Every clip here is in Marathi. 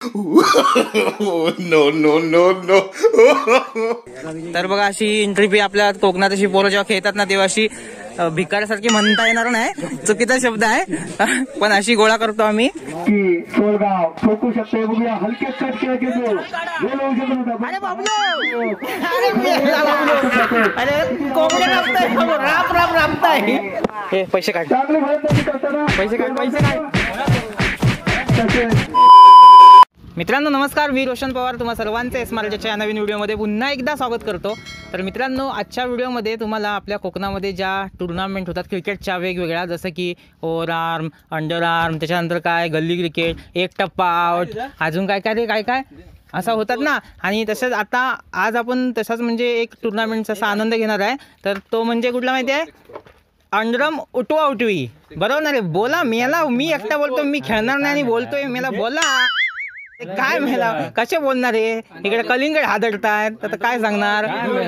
No no no no. तर बघा अशी एंट्री आपल्या कोकणात अशी पोरं जेव्हा खेळतात ना तेव्हा अशी भिकाऱ्यासारखी म्हणता येणार नाही, चुकीचा शब्द आहे, पण अशी गोळा करतो आम्ही. ठोकू शकते बघूया हलके कट केले अरे पैसे काढ, पैसे काढ, पैसे काढ. मित्रांनो नमस्कार, मी रोशन पवार तुम्हा सर्वांचे स्मार्टच्या नवीन व्हिडिओमध्ये पुन्हा एकदा स्वागत करतो. तर मित्रांनो आजच्या व्हिडिओमध्ये तुम्हाला आपल्या कोकणामध्ये ज्या टुर्नामेंट होतात क्रिकेटच्या वेगवेगळ्या, जसं की ओव्हर आर्म, अंडर आर्म, त्याच्यानंतर काय गल्ली क्रिकेट, एक टप्पा आउट, अजून काय काय रे काय काय असं होतात ना. आणि तसंच आता आज आपण तसाच म्हणजे एक टुर्नामेंटचा असा आनंद घेणार आहे. तर तो म्हणजे कुठला माहिती आहे? अंडरम उठवा उठवी. बरोबर ना रे? बोला मी एकटा बोलतो, मी खेळणार नाही आणि बोलतोय मला बोला. काय मला कसे बोलणार आहे? इकडे कलिंगड हादरतात आता काय सांगणार.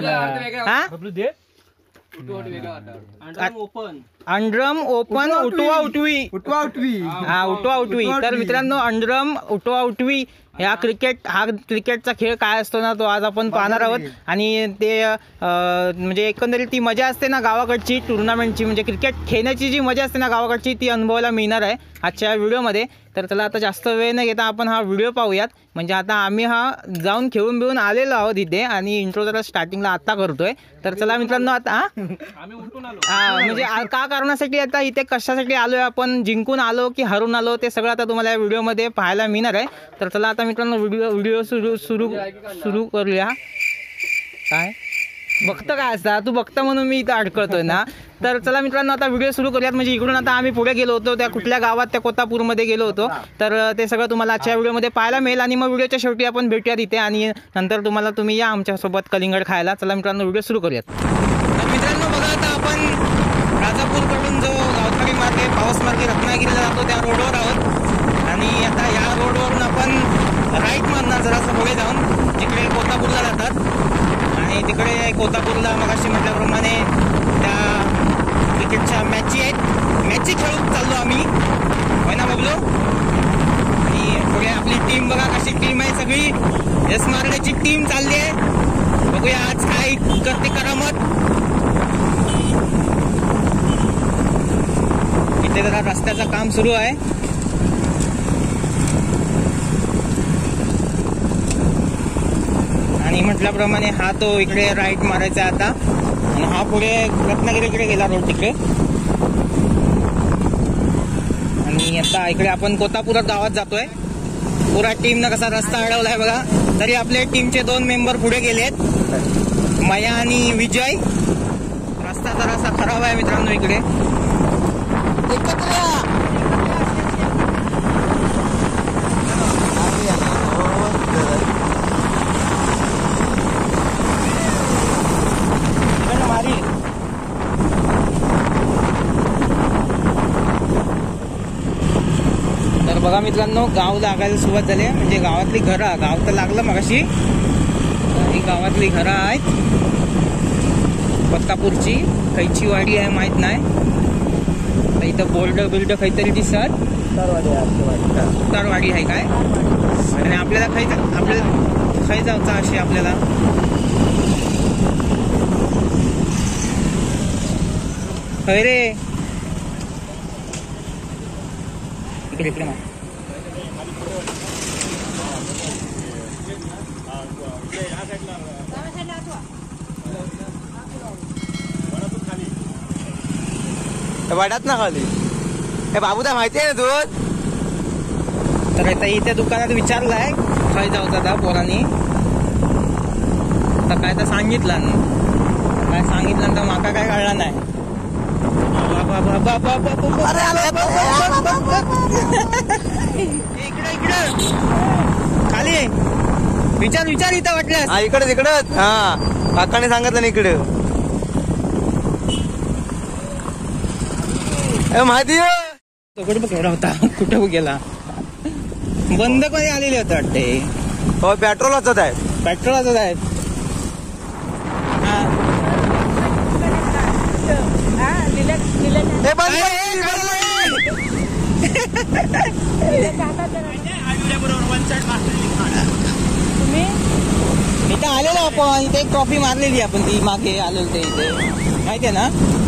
अंडरम ओपन उठवा उठवी, उठवा उठवी, हा उठवा उठवी. तर मित्रांनो अंडरम उठवा उठवी हा क्रिकेटचा खेळ काय असतो ना तो आज आपण पाहणार आहोत. आणि ते म्हणजे एकंदरीत ती मजा असते ना गावाकडची टुर्नामेंटची, म्हणजे क्रिकेट खेळण्याची जी मजा असते ना गावाकडची ती अनुभवायला मिळणार आहे आजच्या व्हिडिओमध्ये. तर चला आता जास्त वेळ न घेता आपण हा व्हिडिओ पाहूयात. म्हणजे आता आम्ही हा जाऊन खेळून बिळून आलेलो आहोत इथे आणि इंट्रो जरा स्टार्टिंगला आता करतोय. तर चला मित्रांनो आता म्हणजे का कारणासाठी आता इथे कशासाठी आलोय, आपण जिंकून आलो की हरून आलो ते सगळं आता तुम्हाला या व्हिडिओमध्ये पाहायला मिळणार आहे. तर चला आता मित्रांनो व्हिडिओ सुरू करूया. काय बघतं काय असता तू बघता म्हणून मी इथं अडकळतोय ना. तर चला मित्रांनो आता व्हिडिओ सुरू करूयात. म्हणजे इकडून आता आम्ही पुढे गेलो होतो त्या कुठल्या गावात, त्या कोतापूरमध्ये गेलो होतो. तर ते सगळं तुम्हाला आजच्या व्हिडिओमध्ये पाहायला मिळेल. आणि मग व्हिडिओच्या शेवटी आपण भेटूयात इथे आणि नंतर तुम्ही या आमच्यासोबत कलिंगड खायला. चला मित्रांनो व्हिडिओ सुरू करूयात. तर मित्रांनो बघा आता आपण राजापूरकडून जो गावठाणी मार्गे पावस मार्गे रत्नागिरीला जातो त्या रोडवर आहोत. आणि आता या रोडवरून आपण राईट मारणार जरासं पुढे जाऊन, जिकडे कोतापूरला जातात. आणि तिकडे कोतापूरला मगाशी म्हटल्याप्रमाणे त्या क्रिकेटच्या मॅची आहेत, मॅची खेळून चाललो आम्ही, होय ना बघलो. आणि पुढे आपली टीम बघा कशी टीम आहे, सगळी एस मार्गाची टीम चालली आहे. बघूया आज काय करते करामत. इथे जरा रस्त्याचं काम सुरू आहे. आणि म्हटल्याप्रमाणे हा तो इकडे राईट मारायचा आता, आणि हा पुढे रत्नागिरीकडे गेला रोड तिकडे. आणि आता इकडे आपण कोतापुरात गावात जातोय. पुरा टीमनं कसा रस्ता अडवलाय बघा. तरी आपले टीमचे 2 मेंबर पुढे गेलेत, मया आणि विजय. रस्ता जरासा खराब आहे मित्रांनो इकडे. तर बघा मित्रांनो गाव लागायला सुरुवात झाली, म्हणजे गावातली घरं, गाव तर लागलं मगाशी. ही गावातली घरं आहेत कोतापूरची. खैची वाडी आहे माहित नाही. इथं बोर्ड काहीतरी दिसत तरवाडी आहे काय. आणि आपल्याला खाई जायचं अशी आपल्याला. खै रे इकडे इकडे ना. वाड्यात ना खाली हे बाबूदा माहिती आहे ना तू. तर आता इथे दुकानात विचारलाय काय जाऊ आता पोरांनी. तर काय तर सांगितलं काय सांगितलं तर माका काय कळलं नाही. इकडे इकडे खाली विचार इथं वाटलं. हा इकडच हा काकाने सांगितलं ना इकडे. माहिती तो कुठे केला होता, कुठे गेला, बंद कधी आलेले होते वाटते. हो पेट्रोलाच आहे, पेट्रोलाच आहे. तुम्ही इथे आलेलो आपण, इथे एक ट्रॉफी मारलेली आपण, ती मागे आलेलो ते इथे, माहितीये ना.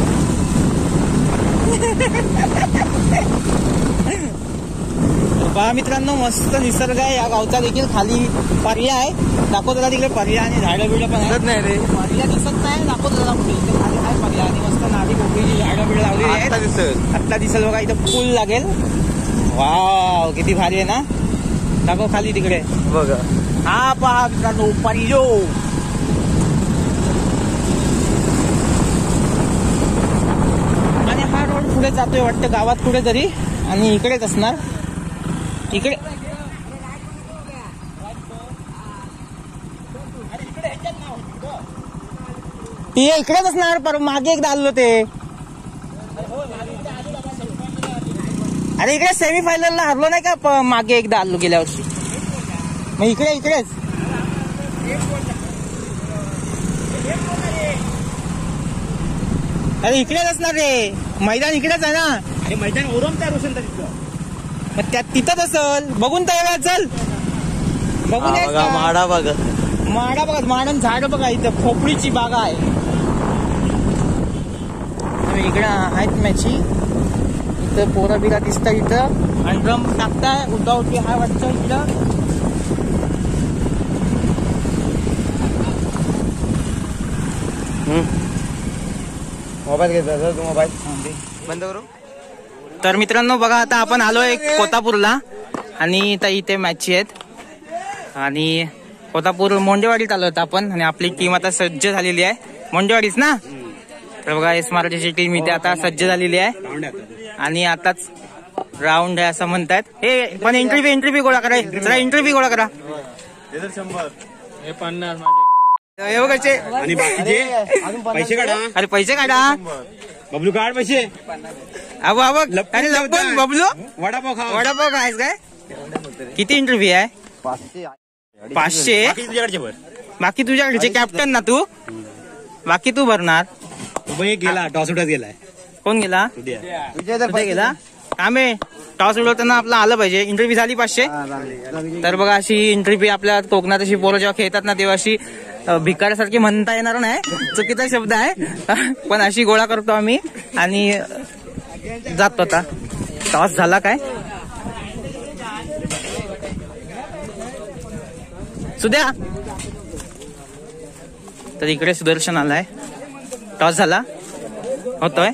पहा मित्रांनो, मस्त निसर्ग आहे या गावचा. देखील खाली पर्याय आहे, दाखवतो तुला तिकडे पर्याय आणि झाडं बिडं पण आहे. नाही रे, पर्याय दिसत नाही, दाखवतो तुला कुठे इथे खाली आहे पर्याय आणि मस्त नाडी पोकळीची झाडं बिडं लावलेली आहेत. आत्ता दिसेल बघा, इथं पूल लागेल. वाव, किती भारी आहे ना. दाखव खाली तिकडे बघा. हा पहा मित्रांनो, पर्यो. आणि हा रोड पुढे जातोय वाटतं गावात कुठेतरी, आणि इकडेच असणार. इकडे ते इकडेच असणार, पर मागे एकदा आलो ते. अरे इकडे सेमीफायनलला हरलो नाही का मागे एकदा आलो गेल्या वर्षी. मग इकडेच अरे इकडेच असणार रे, मैदान इकडेच आहे ना. अरे मैदान ओरम तयार होईल मग त्यात तिथंच असल, बघून तयार. चल बघून माडा बघा, माडा बघा, माडन झाड बघा, इथं खोपडीची बागा आहे. इकडं आहेत मॅची, इथं पोरं बिरा दिसतात इथं, आणि ड्रम टाकताय, उठावटी हाय वाटतं इकडं. मोबाईल घेतला तू, मोबाईल बंद करू. तर मित्रांनो बघा, आता आपण आलोय कोतापूरला, आणि इथे मॅची आहेत. आणि कोतापूर मोंडेवाडीत आलो होतो आपण, आणि आपली टीम आता सज्ज झालेली आहे. मोंडेवाडीच ना. तर बघा, एस मराठीची टीम इथे आता सज्ज झालेली आहे, आणि आताच राऊंड आहे असं म्हणतात. हे पण एंट्री गोळा करा, जरा एंट्री गोळा करा. 50 हे बघायचे आणि बाकीचे पैसे काढा. अरे पैसे काढा, बबलू काढ पैसे. अबो अरे लपन बबलू, वडापाव खा. वडापाव खायच काय. किती इंटरव्ह्यू आहे? 500. तुझ्याकडचे भर, बाकी तुझ्याकडचे कॅप्टन ना तू, बाकी तू भरणार. गेला टॉस उडत गेलाय. कोण गेला? कुठे गेला? आम्ही टॉस उडवताना आपलं आलं पाहिजे. इंटरव्ह्यू झाली 500. तर बघा, अशी इंटरव्ह्यू आपल्या कोकणात अशी पोरं जेव्हा खेळतात ना, तेव्हा अशी भिकाऱ्यासारखी म्हणता येणार नाही, चुकीचा शब्द आहे, पण अशी गोळा करतो आम्ही आणि जातो. आता टॉस झाला काय सुद्या. तर इकडे सुदर्शन आलाय, टॉस झाला होतोय.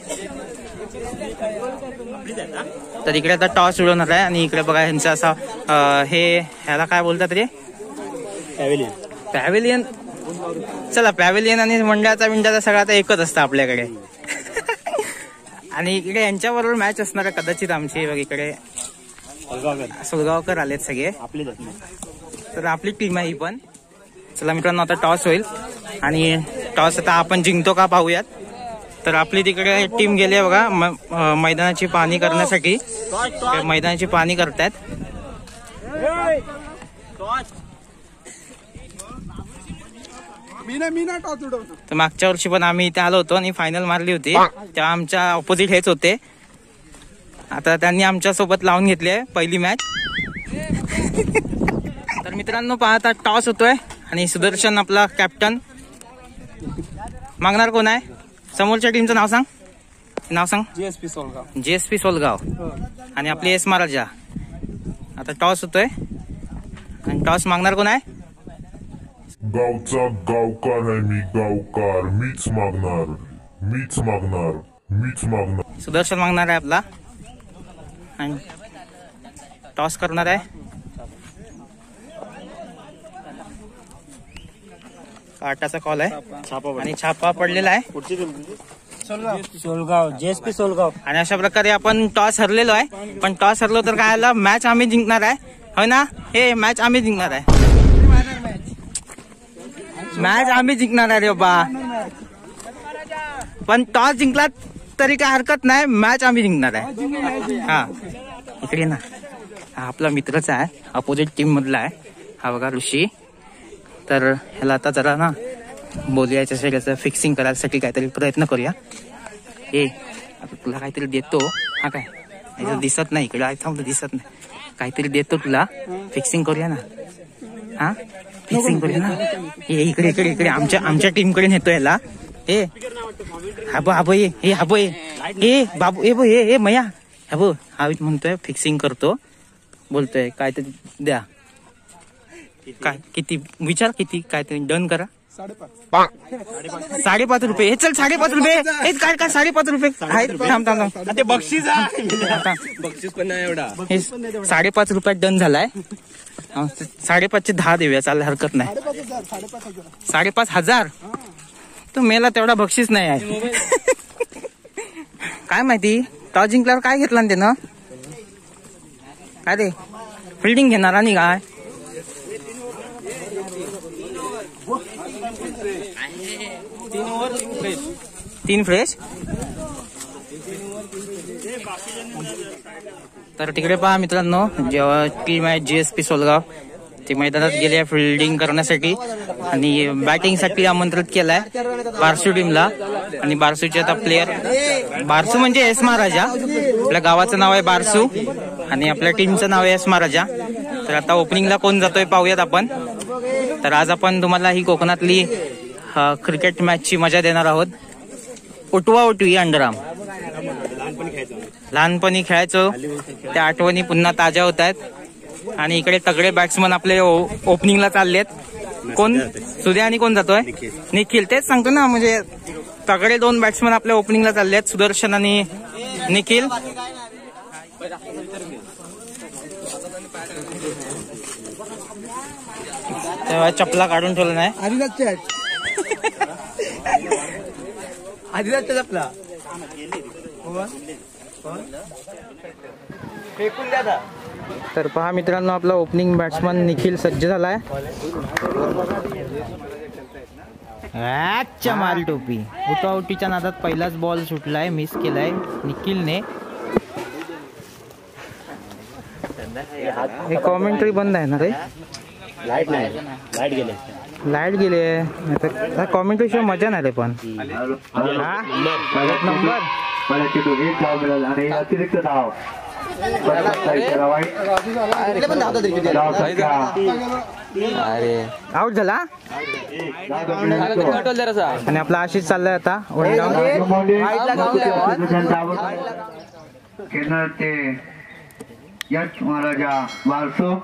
तर इकडे आता टॉस उडवणार आहे, आणि इकडे बघा ह्यांचा असा ह्याला काय बोलतात रे, पॅव्हिलियन. चला, पॅव्हिलियन आणि मंडळाचा सगळं आता एकच असतं आपल्याकडे. आणि इकडे यांच्याबरोबर मॅच असणार आहे कदाचित आमची. बघ इकडे सोलगावकर आलेत सगळे, तर आपली टीम आहे ही पण. चला मित्रांनो, आता टॉस होईल, आणि टॉस आता आपण जिंकतो का पाहूयात. तर आपली तिकडे टीम गेली आहे बघा मैदानाची पाहणी करण्यासाठी. मैदानाची पाहणी करतायत. तर मागच्या वर्षी पण आम्ही इथे आलो होतो आणि फायनल मारली होती, तेव्हा आमच्या ऑपोजिट हेच होते. आता त्यांनी आमच्या सोबत लावून घेतली आहे पहिली मॅच. तर मित्रांनो पाहता, टॉस होतोय, आणि सुदर्शन आपला कॅप्टन. मागणार कोण आहे? समोरच्या टीमचं नाव सांग. जीएसपी सोलगाव. आणि आपली एस महाराजा. आता टॉस होतोय, आणि टॉस मागणार कोण आहे? गावचा गावकार आहे मी, गावकार. मीच मागणार. सुदर्शन मागणार आहे आपला, आणि टॉस करणार आहे. काटाचा कॉल आहे, आणि छापा पडलेला आहे. सोलगाव, जेएसपी सोलगाव. आणि अशा प्रकारे आपण टॉस हरलेलो आहे, पण टॉस हरलो तर काय आला, मॅच आम्ही जिंकणार आहे, हो ना. हे मॅच आम्ही जिंकणार आहे, मॅच आम्ही जिंकणार आहे रे बाबा. पण टॉस जिंकला तरी काय हरकत नाही, मॅच आम्ही जिंकणार आहे. हा इकडे ना, हा आपला मित्रच आहे, अपोजिट टीम मधला आहे हा बघा, ऋषी. तर ह्याला आता जरा ना बोलूया, याच्यासाठी फिक्सिंग करायसाठी काहीतरी प्रयत्न करूया. आता तुला काहीतरी देतो. हा काय याच्यात दिसत नाही, इकडे थांबलं, दिसत नाही काहीतरी देतो तुला, फिक्सिंग करूया ना. हा फिक्सिंग करूया ना. इकडे इकडे इकडे आमच्या टीम कडे नेतो याला. ए हाबो ये ए बाबू ए मया हाबो हा म्हणतोय फिक्सिंग करतो, बोलतोय काहीतरी द्या. काय किती विचार, किती काय तरी डन करा. 5.5 रुपये. हे चल 5.5 रुपये. हे काय 5.5 रुपये आहेत. थांब ते बक्षीस बक्षीस पण नाही एवढा. हे 5.5 रुपयात डन झालाय. 5.5चे 10 देऊया, चालेल, हरकत नाही. 5.5,000 तो मेला तेवढा बक्षीस नाही आहे. काय माहिती टॉस जिंकल्यावर काय घेतला ना त्यानं, काय रे फिल्डिंग घेणार आणि काय. तीन फ्रेश. तर तिकडे पहा मित्रांनो, जेव्हा टीम आहे GSP सोलगाव, ते मैदानात गेले फिल्डिंग करण्यासाठी आणि बॅटिंगसाठी आमंत्रित केलाय बारसू टीमला. आणि बारसूचे आता प्लेयर, बारसू म्हणजे एस महाराजा, आपल्या गावाचं नाव आहे बारसू आणि आपल्या टीमचं नाव आहे एस महाराजा. तर आता ओपनिंगला कोण जातोय पाहूयात आपण. तर आज आपण तुम्हाला ही कोकणातली क्रिकेट मॅचची मजा देणार आहोत. उठवा उठवी अंडराम. लहानपणी खेळायचो त्या आठवणी पुन्हा ताज्या होत आहेत. आणि इकडे तगडे बॅट्समन आपले ओपनिंगला चाललेत. कोण सुद्या आणि कोण जातोय निखिल. तेच सांगतो ना, म्हणजे तगडे 2 बॅट्समन आपल्या ओपनिंगला चाललेत, सुदर्शन आणि निखिल. तेव्हा चपला काढून ठेवलं नाही. आधी चपला फेकून द्या. तर पहा मित्रांनो, आपला ओपनिंग बॅट्समन निखिल सज्ज झालाय. अच्छा मारी टोपी. उठाउटीच्या नादात पहिलाच बॉल सुटलाय, मिस केलाय निखिलने. हे कॉमेंट्री बंद आहे ना रे. लाईट नाही, लाईट गेले कॉमेंट्री शिवाय मजा नाही रे. पण नंबर आणि अतिरिक्त धाव आउट झाला. आणि आपला आशिष चाललाय आता ते यश महाराजा बारसो.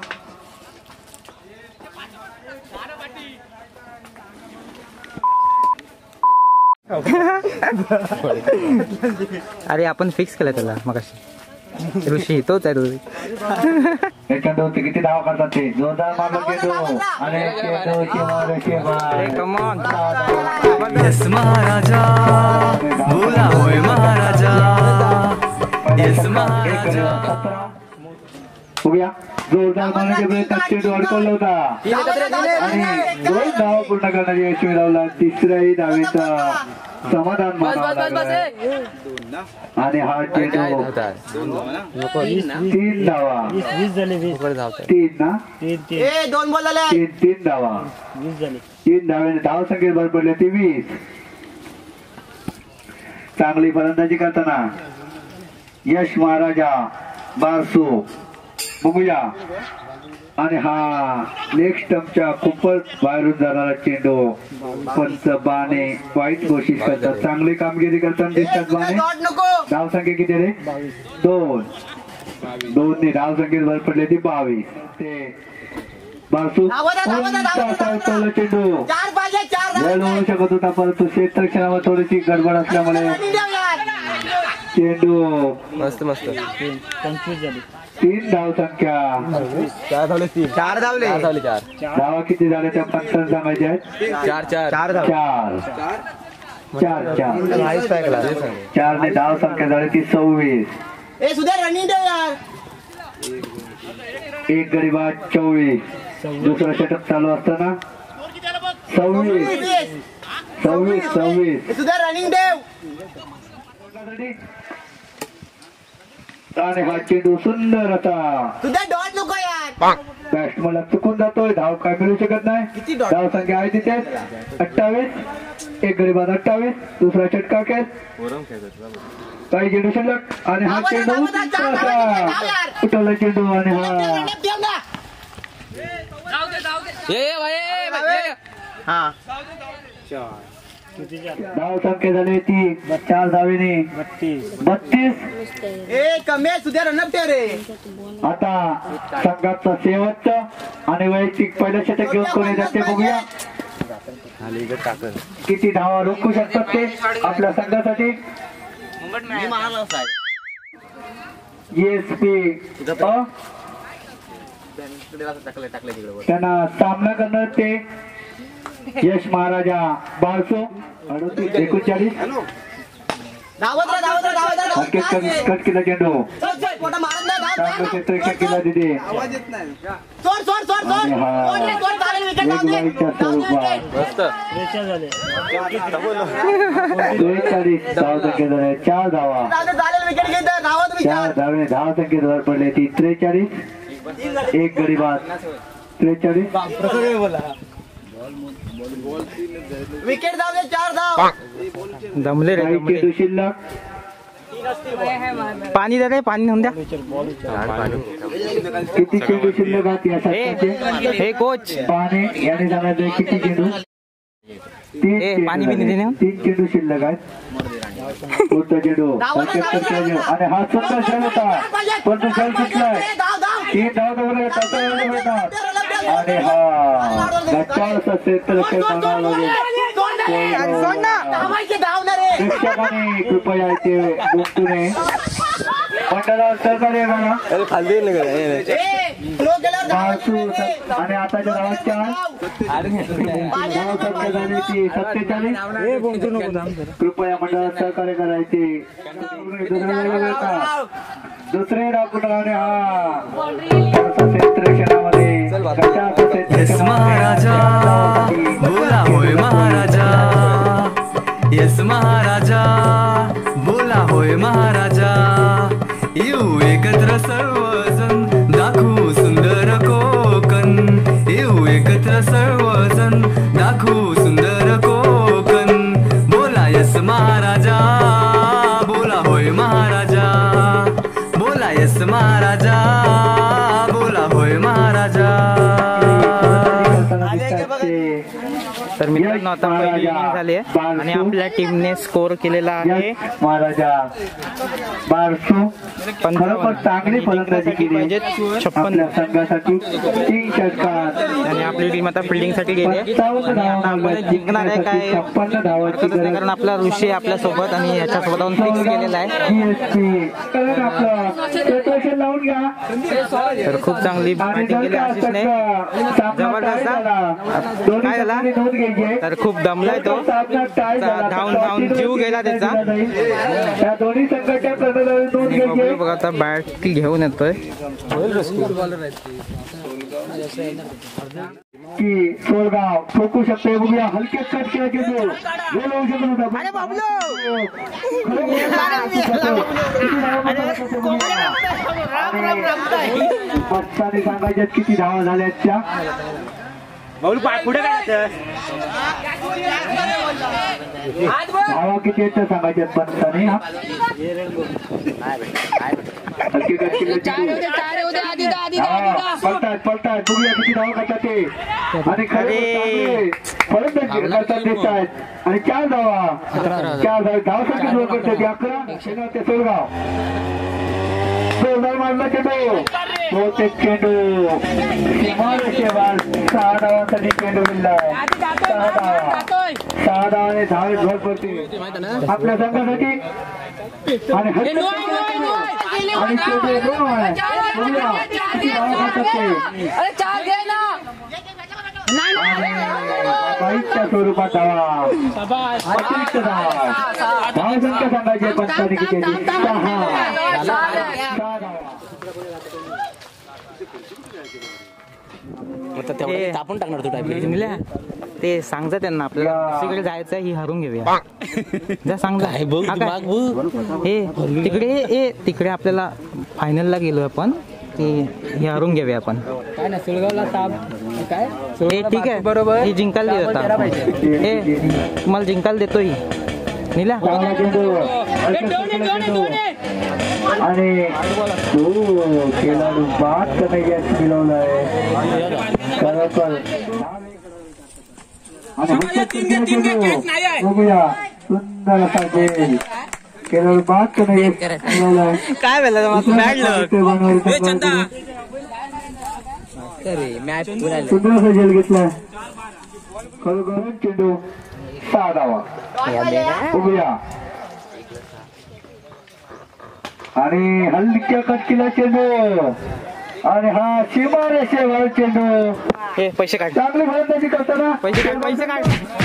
अरे आपण फिक्स केलं त्याला मगाशी. ऋषी तोच आहे ऋषी. याच्यात किती धाव करतात ते. जोरदार मारलं चेंडू आणि यस महाराजा बोला होय महाराजा. यस महाराजा. बघूया, जोरदार मारण्याचा प्रयत्न, चेंडू अडकवला होता आणि 2 धाव पूर्ण करण्याची यशस्वी लावला. तिसऱ्याही धावेचा समाधान मानावं आणि हा चेंडू 3 धावा. 3 ना 3 धावा. 3 धाव्याने धाव संख्येत भर पडले 23. चांगली फलंदाजी करताना यश महाराजा बारसू. बघूया, आणि हा लेग स्टंपच्या खूपच बाहेरून जाणारा चेंडू पंच बाने वाईट घोषित करतात. चांगली कामगिरी करताना दिसतात बाने. धाव संख्या किती रे? 2 ने धाव संख्येत भर पडले ती 22. ते बारसू चेंडू वेळ होऊ शकत होता, परंतु क्षेत्रक्षणावर थोडीशी गडबड असल्यामुळे चेंडू मस्त 3 धाव संख्या. 4 धावले. धावा किती झाल्या त्या पंचांना सांगायचे आहेत. 4 4 ने धाव संख्या झाली ती 26. एक गडी बाद 24. दुसरा षटक चालू असताना 26 आणि हा चेंडू सुंदर होता. बॅट्समनला चुकून जातोय. धाव काय मिळू शकत नाही. धाव संख्या आहे तिथे 28. एक गडी बाद 28. दुसरा षटका खेळ काही चेंडू शिल्लक आणि हा चेंडू उठवला चेंडू आणि हा धाव संख्या झाली ती 4 धावेने 32. आता संघाचा शेवटचा आणि वैयक्तिक पहिलं षटक घेऊन कोणी जाते बघूया किती धावा रोखू शकतात ते आपल्या संघासाठी. त्यांना सामना करणार ते यश महाराजा 1239. कट केला चेंडू क्षेत्र केला तिथे 4 धावा 4 धावे धाव संख्येवर पडले ती 43. एक गडी बाद 43. विकेट धावले 4 धाव दमले रे चेंडू शिल्लक पाणी द्या रे पाणी नेऊन द्या. किती चेंडू शिल्लक आहेत या षटकाचे? हे कोच पाणी याने सांगायचं किती चेंडू? 3 पाणी बिनी देणे 3 चेंडू शिल्लक आहेत. पुढचा चेंडू आणि हा सुंदर खेळ होता पण खेळ सुटलाय. 3 धाव मिळतात आणि हा गच्चावरचा क्षेत्ररक्षण बनावं लागेल. प्रेक्षकांनी कृपया इथे गुंतूने मंडळावर सहकार्य करा. आणि आताच्या धावाच्या धाव संख्या झाली ती 47. कृपया मंडळात सहकार्य करायचे. दुसरे डाकुटाने हा क्षेत्ररक्षणामध्ये यस महाराजा बोला होय महाराजा यस महाराजा बोला होय महाराजा येऊ एकत्र सर्वजण दाखवू सुंदर कोकण येऊ एकत्र सर्वजण दाखवू सुंदर कोकण बोला यस महाराजा बोला होय महाराजा बोला यस महाराजा बोला होय महाराजा. तर मित्रांनो आता पहिली इनिंग झाली आहे आणि आपल्या टीमने स्कोर केलेला आहे महाराजा 12. खरोखर चांगली फलंदाजी केली 56 संघासाठी 3 षटकात आणि आपली टीम आता फिल्डिंग साठी गेली आहे. आपण जिंकणार आहे काय 56 धावाची कारण आपला ऋषी आपल्या सोबत आणि ह्याच्यासोबत आपण फिक्स केलेला आहे. लावून घ्या. तर खूप चांगली बॅटिंग केली आशिषने जबरदस्त. काय झाला तर खूप दमलाय तो धावून धावून जीव गेला त्याचा. या दोन्ही संघाच्या बघूया बघा आता बॅट घेऊन येतोय की सोलगाव ठोकू शकते. बघूया हलके कट केला गेलो गोल होऊ शकत होता. सांगायच्यात किती धावा झाल्या त्या पुढे काय धावा किती आहेत सांगायच्यात पंचाने. हलके कट पलटात बघूया किती धावा करतात ते आणि खरे फलंदाजी करतात दिसत आहेत. आणि 4 धावा धावसाठी जोर करतात 11 ते सोलगाव. सोलगाव मारला चेंडू बहुतेक चेंडू सीमारेषेवर 6 धावांसाठी चेंडू मिळालाय. 6 धावाने धावे झोड पडते आपल्या संघासाठी. आणि चेंडू बाईकच्या स्वरूपात धावा अतिरिक्त धावा धावसंख्या सांगायची पंचाने किती 6. तापून टाकणार तू ते सांगता त्यांना आपल्याला दुसरीकडे जायचं ही हरून घेऊया जा सांगता हे तिकडे आपल्याला फायनलला गेलो आपण हे हरून घेऊया आपण. काय ना सुळगावला ताप काय ठीक आहे बरोबर ही जिंकायला देत आता हे तुम्हाला जिंकायला देतो ही नीला चांगला चेंडू आणि तो खेळाडू बाद करणं यश मिळवलंय खरोखर. बघूया सुंदर असा खेळ खेळाडू बाद करणं यश मिळवलंय. काय झालं बॅड लक. सुंदर असा झेल घेतलाय खरोखर चेंडू 6 धावा. बघूया आणि हलक्या कटकीला चेंडू आणि हा सीमारेषेवर चेंडू. हे पैसे काढ चांगली फलंदाजी करताना पैसे काढ पैसे काढ.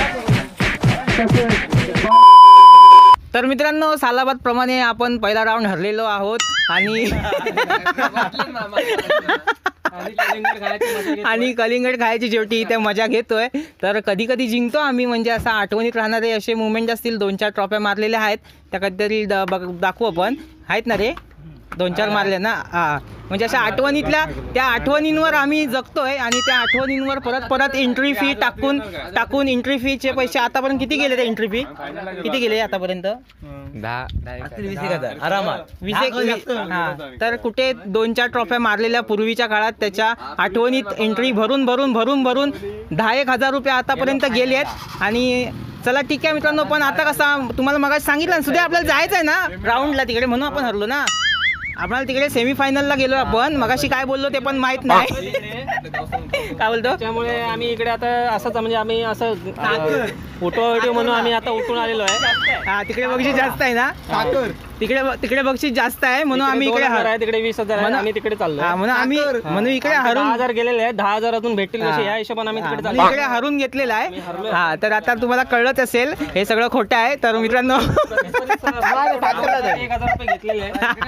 तसेच तर मित्रांनो सालाबाद प्रमाणे आपण पहिला राऊंड हरलेलो आहोत आणि आणि कलिंगड खायची शेवटी इथे मजा घेतोय. तर कधी कधी जिंकतो आम्ही, म्हणजे असं आठवणीत राहणारे असे मुवमेंट असतील. 2-4 ट्रॉफ्या मारलेल्या आहेत त्या कधीतरी दाखवू आपण. आहेत ना रे 2-4 मारले ना. हा म्हणजे अशा आठवणीतल्या त्या आठवणींवर आम्ही जगतोय आणि त्या आठवणींवर परत एंट्री फी टाकून एंट्री फीचे पैसे आतापर्यंत किती गेले? ते एंट्री फी किती गेले आतापर्यंत? 10,000 आरामात. 20 हा. तर कुठे 2-4 ट्रॉफ्या मारलेल्या पूर्वीच्या काळात त्याच्या आठवणीत एंट्री भरून 10,000 रुपये आतापर्यंत गेले आहेत. आणि चला ठीक आहे मित्रांनो, पण आता कसा तुम्हाला मगाशी सांगितलं ना सुद्धा आपल्याला जायचं आहे ना राऊंडला तिकडे, म्हणून आपण हरलो ना. आपल्याला तिकडे सेमीफायनलला गेलो आपण. मगाशी काय बोललो ते पण माहित नाही. काय बोलतो? त्यामुळे आम्ही इकडे आता असंच म्हणजे आम्ही असं फोटो म्हणून आम्ही आता उठून आलेलो आहे. हा तिकडे बक्षीस जास्त आहे ना. तिकडे बक्षीस जास्त आहे म्हणून आम्ही इकडे आहे. तिकडे 20,000 आहे. आम्ही तिकडे चाललो. म्हणून इकडे हरून 10,000 गेलेले आहेत. 10,000 अजून भेटतील या हिशोबाने आम्ही तिकडे चाललो. इकडे हरून घेतलेला आहे. हा तर आता तुम्हाला कळलंच असेल हे सगळं खोटं आहे. तर मित्रांनो 1,000 रुपये घेतलेले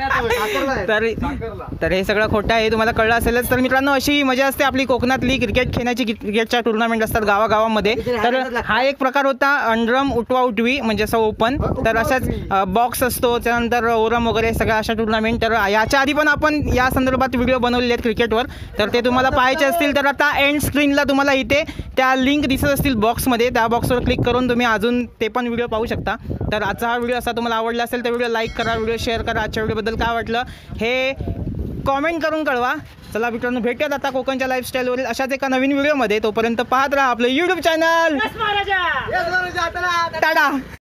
तर हे सगळं खोटं आहे तुम्हाला कळलं असेलच. तर मित्रांनो अशी मजा असते आपली कोकणातली क्रिकेट खेळण्याची. क्रिकेटच्या टुर्नामेंट असतात गावागावामध्ये. तर हा एक प्रकार होता अंडरम उठवा उठवी म्हणजे असं ओपन. तर अशाच बॉक्स असतो, त्यानंतर ओरम वगैरे सगळ्या अशा टुर्नामेंट. तर याच्या आधी पण आपण या संदर्भात व्हिडिओ बनवलेले आहेत क्रिकेटवर. तर ते तुम्हाला पाहायचे असतील तर आता एंड स्क्रीनला तुम्हाला इथे त्या लिंक दिसत असतील बॉक्समध्ये. त्या बॉक्सवर क्लिक करून तुम्ही अजून ते पण व्हिडिओ पाहू शकता. तर आजचा हा व्हिडिओ असा तुम्हाला आवडला असेल तर व्हिडिओ लाईक करा, व्हिडिओ शेअर करा. आजच्या व्हिडिओबद्दल काय वाटलं हे कॉमेंट करून कळवा. चला मित्रांनो भेटूयात आता कोकणच्या लाईफस्टाईलवरील अशाच एका नवीन व्हिडिओमध्ये. तोपर्यंत पाहत राहा आपलं YouTube चॅनल. टाटा.